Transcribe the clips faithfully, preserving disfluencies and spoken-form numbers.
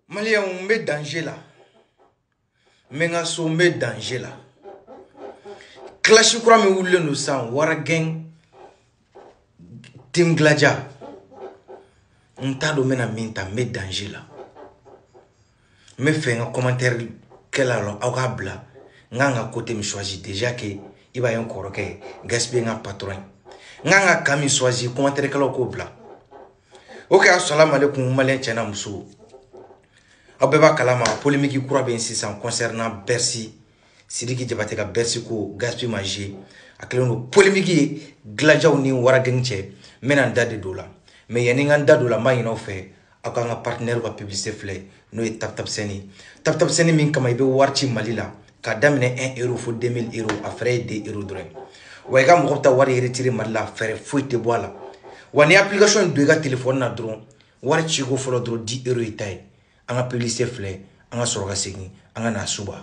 Malien, on met danger là. Mengaso met danger là. Clash kura me wule no san wara gang Tim Gladja. On t'a donné un minta met danger là. Me fait un commentaire quel alors au bla. Nganga côté me choisit déjà que il va y encore que gaspiller un patron. Nganga kami choisit commentaire quel au bla. Ok, assalamu alaikum malien chana muso. Abeba kalama polémique kura ben sisan concernant Bercy. Sidiki Diabaté ka Bercy ko gaspiller manger. Akelo polémique Gladja ni wara gengche menan dade dola. Mais yani nganda dola ma ino fe akanga partenaire wa publicité flé no e tap tap seni. Tap tap seni min kama ibe warchi malila ka damine un euro fo deux mille euros a frais deux euros dren. Wa ga mo ta wari retirer malila faire fuite boala. Wani application de ga téléphone na dron warchi go folo dro dix euros itay. Anga publicité flé anga soroga segi anga na suba.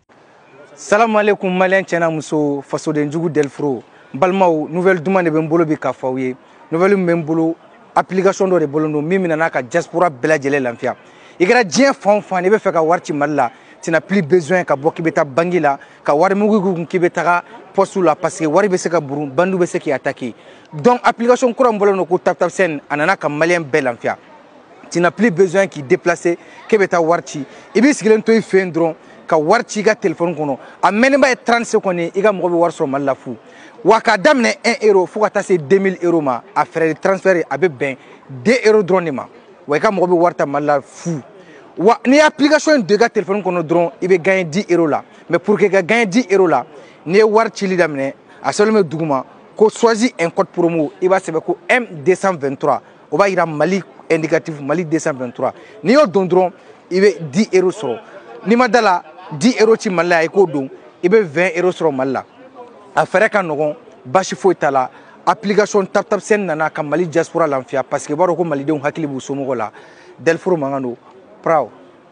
Salam alaikum malien chena muso faso de njugu delfro balmaw nouvelle demande be mbolo bi ka fawye nouvelle mbolo application do de bolondo mimina naka diaspora belajele lanfia igara dien fon fon ne be fe ka warti malla tina plus besoin ka boki beta bangila ka war mugu ki beta postu la parce que wari be se ka buru bandu be se ki attaquer donc application kura mbolo ko tap tap sen anana ka malien belanfia tina plus besoin ki déplacer ke beta warti ibi sigilen to fe ndron ka warti ga téléphone kono amene ba trente secondes iga mo be war so malla fu waka damne un euro fo ka tase deux mille euros ma a frais de transfert abe ben deux euros drone ma waka mo be warta malla fu wa ni application de ga téléphone kono drone ibe gagner dix euros là mais pour que ga gagner dix euros là ni warti li damne a seulement duguma ko choisi un code promo iba sebe ko M deux cent vingt-trois o ba ira Mali indicatif Mali deux cent vingt-trois ni yo don drone ibe dix euros sur ni madala dix euros ti malla ay ko don ibe vingt euros sur malla a fere ka nogon bashi fo tala application tap tap sen nana ka Mali diaspora lanfia parce que baro ko Mali de hakili bu somo la delfro mangano prao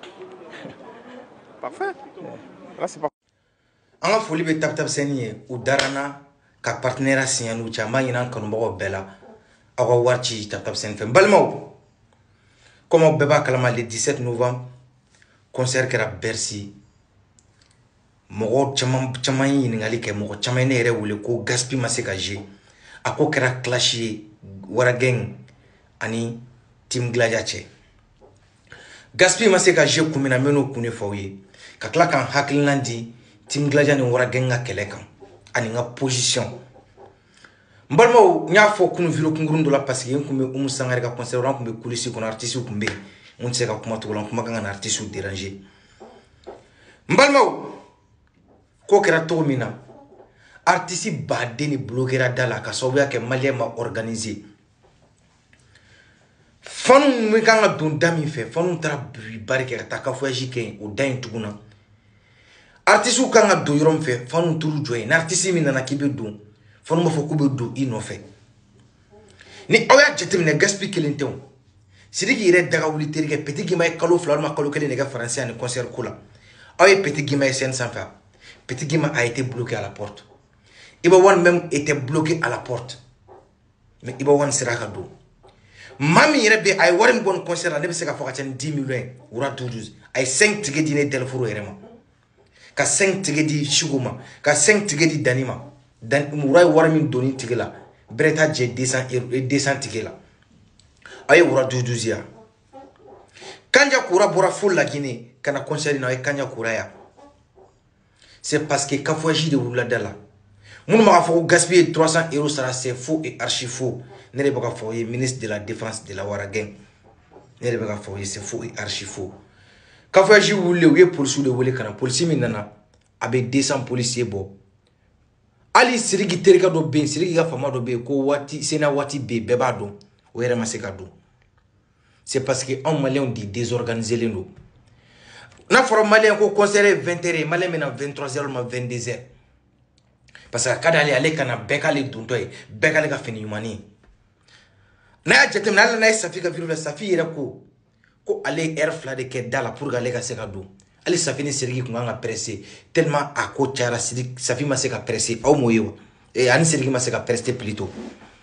parfait là c'est pas anga foli be tap tap sen ou darana ka partenaire signanu chama ina kanu bago bela awa warchi tap tap sen fe balmaw comme beba kalama le dix-sept novembre concert kera Bercy mogo chaman chaman yiningali ke mogo chaman ne yere wule ko gaspi maseka je ako kera clash wara gang ani Tim Gladja che gaspi maseka je kumina meno kune fawye ka kla kan haklandi Tim Gladja ni wara gang nga kele kan ani nga position mbalmo nya fo kunu vilo kungurundo la parce que kumbe umu sangare ka concert ran kumbe kulisi kon artiste kumbe on se ka kuma to lan kuma kan artiste déranger mbalmo ko kera to mina artiste ba deni bloquera dala ka so ya ke malien ma organiser fanu mi kanga don dami fe fanu tra barike ta ka foyaji ke o dain tuguna artiste kanga do yorom fe fanu turu joy na artiste mi na kibe do fanu ma fo ko be do ino fe ni oya jetim ne gaspi kelenton sidiki ire daga wuli terike petit gima e kalo fleur ma kalo kele ne ga français en concert kula oya petit gima e scène sans faire. Petit Guima a été bloqué à la porte. Ibawan même était bloqué à la porte. Mais Ibawan sera cadeau. Mami rebe ay warim bon concert ne be se ka foka chen dix millions wura douze ay cinq tige di ne telfuro erema. Ka cinq tige di shuguma, ka cinq tige di danima. Dan wura warim doni tige la. Breta je deux cents deux cents tige la. Ay wura douze ya. Kanja kura bora full la Guinée kana concert na ay kanja kura ya. C'est parce que quand il de roula dala, mon m'a fait gaspiller trois cents euros, ça c'est faux et archi faux. N'est pas fait ministre de la défense de la Waragen. N'est pas fait c'est faux et archi faux. Quand il voulait oui pour sous le volet quand la police minana avec deux cents policiers bon. Ali sirigi terika do ben sirigi ga fama do be ko wati sena wati be bebado o yere masekado. C'est parce que en malien dit désorganiser les nous. Na foro malien ko concert vingt heures malien mena vingt-trois heures ma vingt-deux heures parce que kada ali ale kana bekale duntoy bekale ka fini humani na jetem na na safi ka virus safi yere ko ko ale air fla de ke dala pour gale ka se ka do ali safi ni sergi ko nga pressé tellement a ko chara safi ma se ka pressé au moyo et ani sergi ma se ka pressé plutôt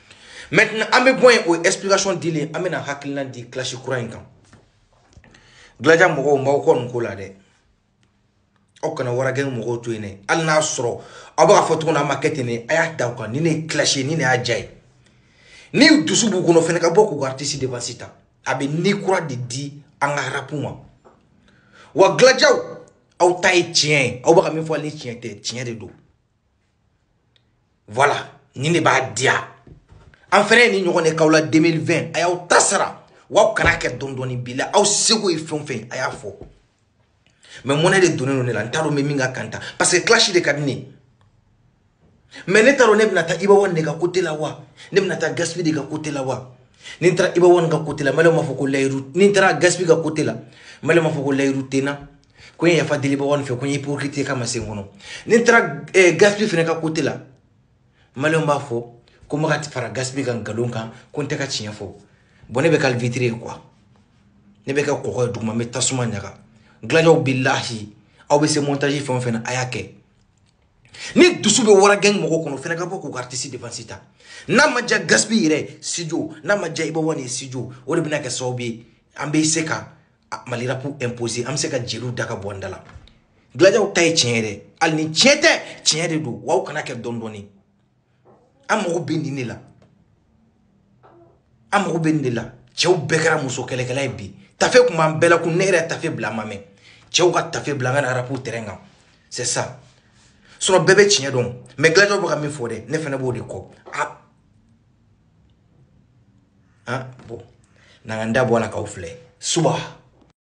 maintenant amé point ou explication dile amena hakilna di clash courant kan glaja mɔgɔw m'aw kɔ nin ko la dɛ aw kana waragɛn mɔgɔw to yen dɛ hali n'a sɔrɔ aw bɛ ka fɔ tuguni a ma kɛ ten dɛ a y'a da o kan ni ne ye clash ye ni ne y'a ja ye ni dusu b'u kɔnɔ fɛnɛ ka bɔ k'u ka artiste dépense ta a bɛ ni kura de di an ka rap ma wa glajaw aw ta ye tiɲɛ ye aw bɛ ka min fɔ ni tiɲɛ tɛ tiɲɛ de don voilà ni ne b'a diya an fɛnɛ ye ni ɲɔgɔn de k'aw la deux mille vingt a y'aw ta sara wa kana kɛ dɔɔni dɔɔni bi la aw seko ye fɛn o fɛn a y'a fɔ mais mɔnɛ de donnen don ne la n t'a dɔn n bɛ min ka kan ta parce que clash de ka di ne ye mais ne t'a dɔn ne bɛna taa Iba One de ka côté la wa ne bɛna taa Gaspi de ka côté la wa ni n taara Iba One ka côté la maliyɛnw b'a fɔ ko layiru ni n taara Gaspi ka côté la maliyɛnw b'a fɔ ko layiru tɛ n na ko n ye yafa deli Iba One fɛ ko n ye hypocrite ye k'a ma se n kɔnɔ ni n taara Gaspi fɛnɛ ka côté la maliyɛnw b'a fɔ ko n bɛ ka fara Gaspi ka nkalon kan ko n tɛ ka tiɲɛ fɔ bon ne bɛ ka vitre ye quoi ne bɛ ka kɔgɔ ye duguma n bɛ tasuma ɲaga glajaw bilahi aw bɛ se montage fɛn o fɛn na a y'a kɛ ni dusu bɛ wara gang mɔgɔw kɔnɔ fɛnɛ ka bɔ k'u ka artiste dépense ta n'a ma diya Gaspi yɛrɛ studio n'a ma diya Iba One ye studio o de bɛna kɛ sababu ye an bɛ se ka Mali rap imposer an bɛ se ka jeliw da ka bɔ an da la glajaw ta ye tiɲɛ yɛrɛ hali ni tiɲɛ tɛ tiɲɛ de don wa aw kana kɛ dɔɔni dɔɔni an mago bɛ nin de la an mago bɛ nin de la cɛw bɛɛ kɛra muso kɛlɛkɛla ye bi tafe kun b'an bɛɛ la kun ne yɛrɛ tafe bila an ma mɛn cɛw ka tafe bila an ka rap terrain kan c'est ça sinon bɛɛ bɛ tiɲɛ dɔn mais glajaw bɛ ka min fɔ dɛ ne fɛnɛ b'o de kɔ ah ah bon n'an ka n da bɔ a la k'aw filɛ suba